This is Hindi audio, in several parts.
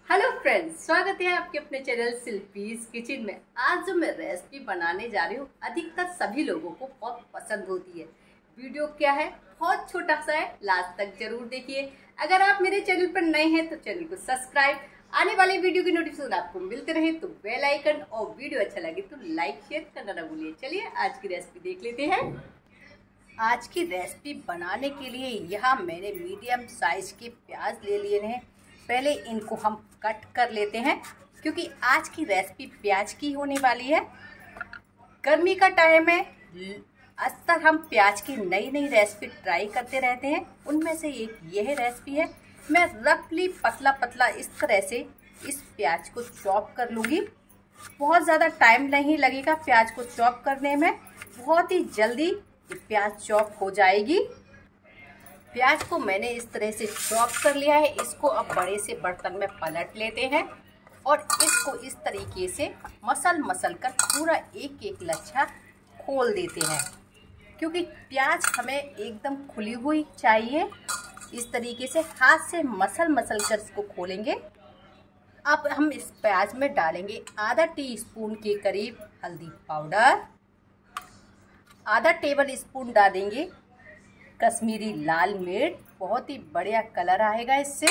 हेलो फ्रेंड्स, स्वागत है आपके अपने चैनल शिल्पीज किचन में। आज जो मैं रेसिपी बनाने जा रही हूँ अधिकतर सभी लोगों को बहुत पसंद होती है। वीडियो क्या है, बहुत छोटा सा है, लास्ट तक जरूर देखिए। अगर आप मेरे चैनल पर नए हैं तो चैनल को सब्सक्राइब, आने वाले वीडियो की नोटिफिकेशन आपको मिलते रहे तो बेल आइकन, और वीडियो अच्छा लगे तो लाइक शेयर करना ना भूलिए। चलिए आज की रेसिपी देख लेते हैं। आज की रेसिपी बनाने के लिए यहाँ मैंने मीडियम साइज के प्याज ले लिए हैं। पहले इनको हम कट कर लेते हैं क्योंकि आज की रेसिपी प्याज की होने वाली है। गर्मी का टाइम है, अक्सर हम प्याज की नई नई रेसिपी ट्राई करते रहते हैं, उनमें से एक यह रेसिपी है। मैं रफली पतला पतला इस तरह से इस प्याज को चॉप कर लूँगी। बहुत ज़्यादा टाइम नहीं लगेगा प्याज को चॉप करने में, बहुत ही जल्दी प्याज चॉप हो जाएगी। प्याज को मैंने इस तरह से चॉप कर लिया है। इसको अब बड़े से बर्तन में पलट लेते हैं और इसको इस तरीके से मसल कर पूरा एक एक लच्छा खोल देते हैं, क्योंकि प्याज हमें एकदम खुली हुई चाहिए। इस तरीके से हाथ से मसल कर इसको खोलेंगे। अब हम इस प्याज में डालेंगे आधा टीस्पून के करीब हल्दी पाउडर, आधा टेबल स्पून डालेंगे कश्मीरी लाल मिर्च, बहुत ही बढ़िया कलर आएगा इससे।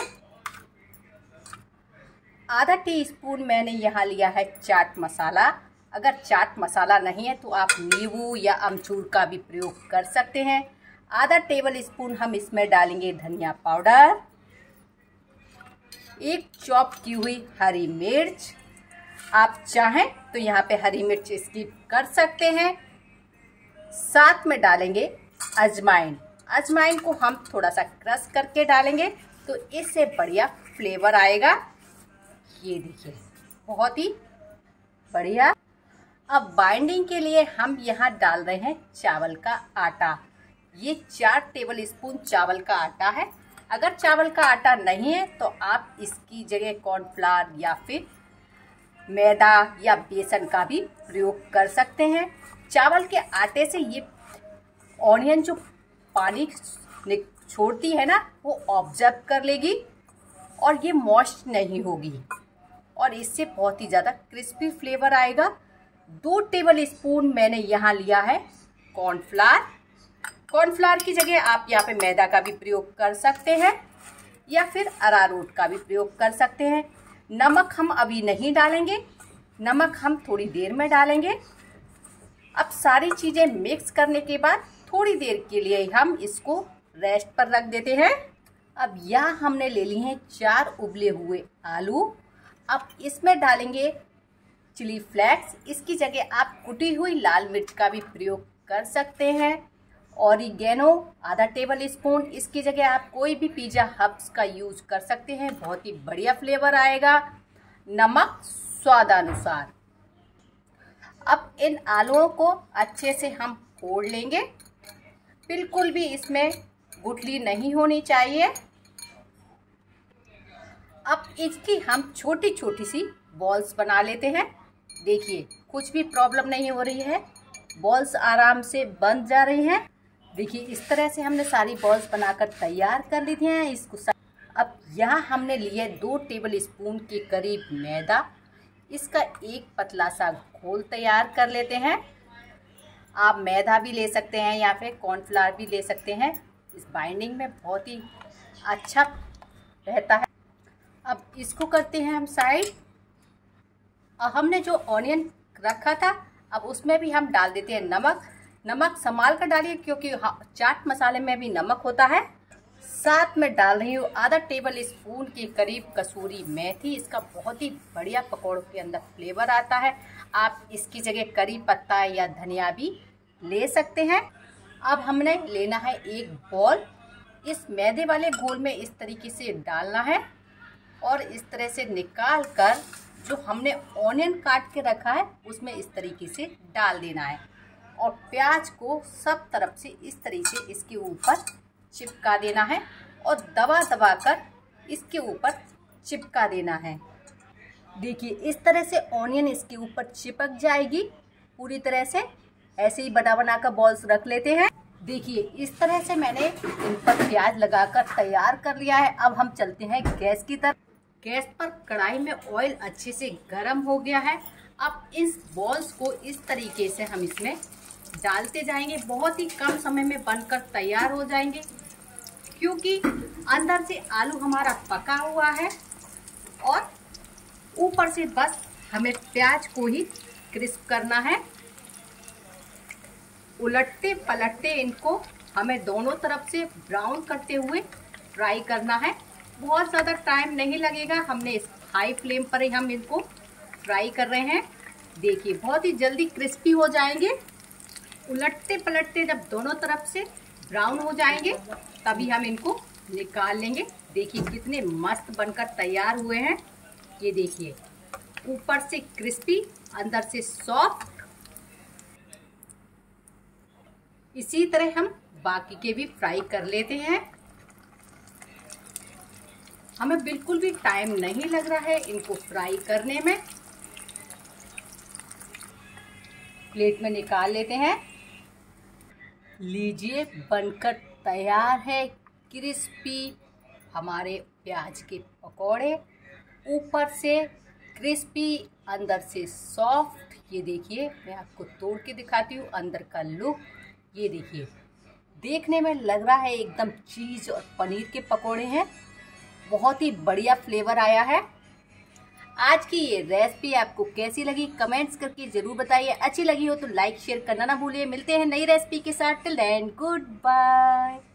आधा टीस्पून मैंने यहाँ लिया है चाट मसाला। अगर चाट मसाला नहीं है तो आप नींबू या अमचूर का भी प्रयोग कर सकते हैं। आधा टेबल स्पून हम इसमें डालेंगे धनिया पाउडर, एक चॉप की हुई हरी मिर्च, आप चाहें तो यहाँ पे हरी मिर्च स्किप कर सकते हैं। साथ में डालेंगे अजवाइन। अजवाइन को हम थोड़ा सा क्रश करके डालेंगे तो इससे बढ़िया फ्लेवर आएगा। ये देखिए बहुत ही बढ़िया। अब बाइंडिंग के लिए हम यहाँ डाल रहे हैं चावल का आटा। ये 4 टेबल स्पून चावल का आटा है। अगर चावल का आटा नहीं है तो आप इसकी जगह कॉर्नफ्लावर या फिर मैदा या बेसन का भी प्रयोग कर सकते हैं। चावल के आटे से ये ऑनियन जो पानी छोड़ती है ना, वो ऑब्जर्व कर लेगी और ये मॉइस्ट नहीं होगी और इससे बहुत ही ज़्यादा क्रिस्पी फ्लेवर आएगा। 2 टेबल स्पून मैंने यहाँ लिया है कॉर्नफ्लावर। कॉर्नफ्लावर की जगह आप यहाँ पे मैदा का भी प्रयोग कर सकते हैं या फिर अरारोट का भी प्रयोग कर सकते हैं। नमक हम अभी नहीं डालेंगे, नमक हम थोड़ी देर में डालेंगे। अब सारी चीज़ें मिक्स करने के बाद थोड़ी देर के लिए हम इसको रेस्ट पर रख देते हैं। अब यहाँ हमने ले ली हैं 4 उबले हुए आलू। अब इसमें डालेंगे चिली फ्लेक्स। इसकी जगह आप कुटी हुई लाल मिर्च का भी प्रयोग कर सकते हैं। ऑरिगेनो आधा टेबल स्पून, इसकी जगह आप कोई भी पिज़्ज़ा हर्ब्स का यूज कर सकते हैं, बहुत ही बढ़िया फ्लेवर आएगा। नमक स्वादानुसार। अब इन आलूओं को अच्छे से हम फोड़ लेंगे, बिल्कुल भी इसमें गुठली नहीं होनी चाहिए। अब इसकी हम छोटी छोटी सी बॉल्स बना लेते हैं। देखिए कुछ भी प्रॉब्लम नहीं हो रही है, बॉल्स आराम से बन जा रही हैं। देखिए इस तरह से हमने सारी बॉल्स बनाकर तैयार कर ली थी हैं इसको। अब यहाँ हमने लिए 2 टेबल स्पून के करीब मैदा। इसका एक पतला सा घोल तैयार कर लेते हैं। आप मैदा भी ले सकते हैं या फिर कॉर्नफ्लावर भी ले सकते हैं, इस बाइंडिंग में बहुत ही अच्छा रहता है। अब इसको करते हैं हम साइड। और हमने जो ऑनियन रखा था अब उसमें भी हम डाल देते हैं नमक। नमक संभाल कर डालिए क्योंकि चाट मसाले में भी नमक होता है। साथ में डाल रही हूँ आधा टेबल स्पून के करीब कसूरी मेथी। इसका बहुत ही बढ़िया पकौड़ों के अंदर फ्लेवर आता है। आप इसकी जगह करी पत्ता या धनिया भी ले सकते हैं। अब हमने लेना है एक बॉल। इस मैदे वाले घोल में इस तरीके से डालना है और इस तरह से निकाल कर जो हमने ऑनियन काट के रखा है उसमें इस तरीके से डाल देना है और प्याज को सब तरफ से इस तरीके से इसके ऊपर चिपका देना है और दबा कर इसके ऊपर चिपका देना है। देखिए इस तरह से ऑनियन इसके ऊपर चिपक जाएगी पूरी तरह से। ऐसे ही बना कर बॉल्स रख लेते हैं। देखिए इस तरह से मैंने इन पर प्याज लगाकर तैयार कर लिया है। अब हम चलते हैं गैस की तरफ। गैस पर कढ़ाई में ऑयल अच्छे से गर्म हो गया है। अब इस बॉल्स को इस तरीके से हम इसमें डालते जाएंगे। बहुत ही कम समय में बनकर तैयार हो जाएंगे, क्योंकि अंदर से आलू हमारा पका हुआ है और ऊपर से बस हमें प्याज को ही क्रिस्प करना है। उलटते पलटते इनको हमें दोनों तरफ से ब्राउन करते हुए फ्राई करना है। बहुत ज़्यादा टाइम नहीं लगेगा, हमने इस हाई फ्लेम पर ही हम इनको फ्राई कर रहे हैं। देखिए बहुत ही जल्दी क्रिस्पी हो जाएंगे। उलटते पलटते जब दोनों तरफ से ब्राउन हो जाएंगे तभी हम इनको निकाल लेंगे। देखिए कितने मस्त बनकर तैयार हुए हैं। ये देखिए ऊपर से क्रिस्पी, अंदर से सॉफ्ट। इसी तरह हम बाकी के भी फ्राई कर लेते हैं। हमें बिल्कुल भी टाइम नहीं लग रहा है इनको फ्राई करने में। प्लेट में निकाल लेते हैं। लीजिए बनकर तैयार है क्रिस्पी हमारे प्याज के पकौड़े। ऊपर से क्रिस्पी, अंदर से सॉफ्ट। ये देखिए मैं आपको तोड़ के दिखाती हूँ अंदर का लुक। ये देखिए देखने में लग रहा है एकदम चीज़ और पनीर के पकौड़े हैं। बहुत ही बढ़िया फ्लेवर आया है। आज की ये रेसिपी आपको कैसी लगी कमेंट्स करके जरूर बताइए। अच्छी लगी हो तो लाइक शेयर करना ना भूलिए। मिलते हैं नई रेसिपी के साथ। Till then good bye.